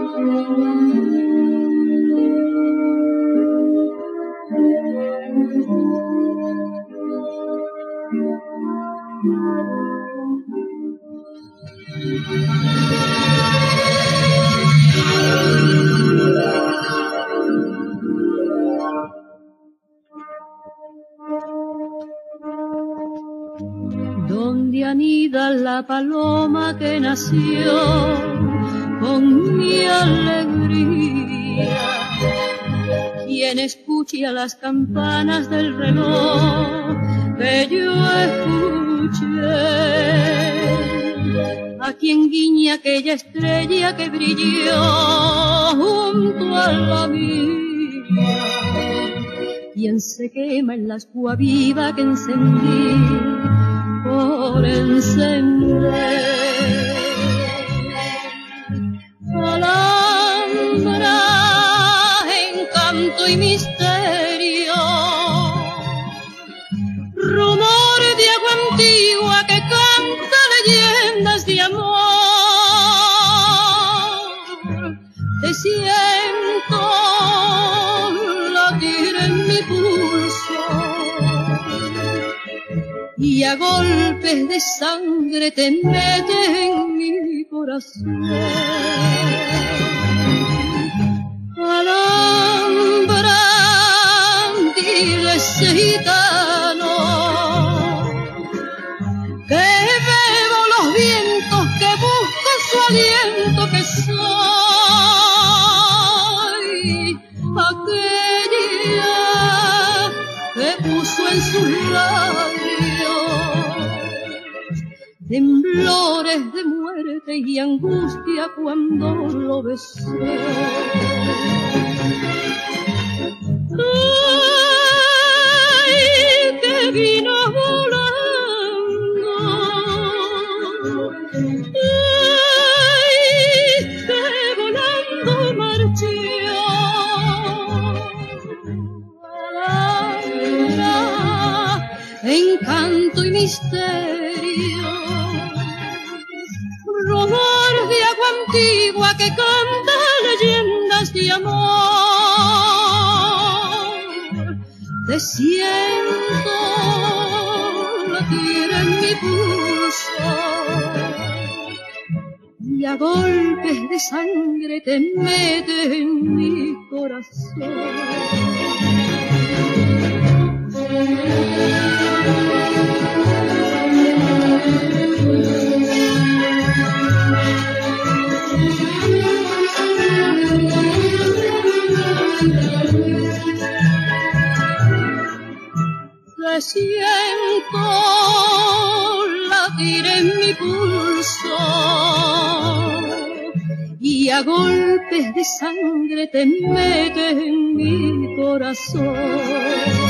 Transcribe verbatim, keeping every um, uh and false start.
Donde anida la paloma que nació con mi alegría, quien escucha las campanas del reloj que yo escuché, a quien guiña aquella estrella que brilló junto a la mía, quien se quema en la escua viva que encendí por encender. Alhambra, encanto y misterio, rumor de agua antigua que canta leyendas de amor. Te siento latir en mi pulso y a golpes de sangre te metes en mi corazón. Alhambra, dile ese gitano que bebo los vientos, que busco su aliento, que soy aquella que puso en sus labios temblores de muerte y angustia cuando lo besé. Ay, que vino volando, ay, que volando marchó. Alhambra, encanto y misterio, rumor de agua antigua que canta leyendas de amor. Te siento latir en mi pulso y a golpes de sangre te metes en mi corazón. Te siento latir en mi pulso y a golpes de sangre te metes en mi corazón.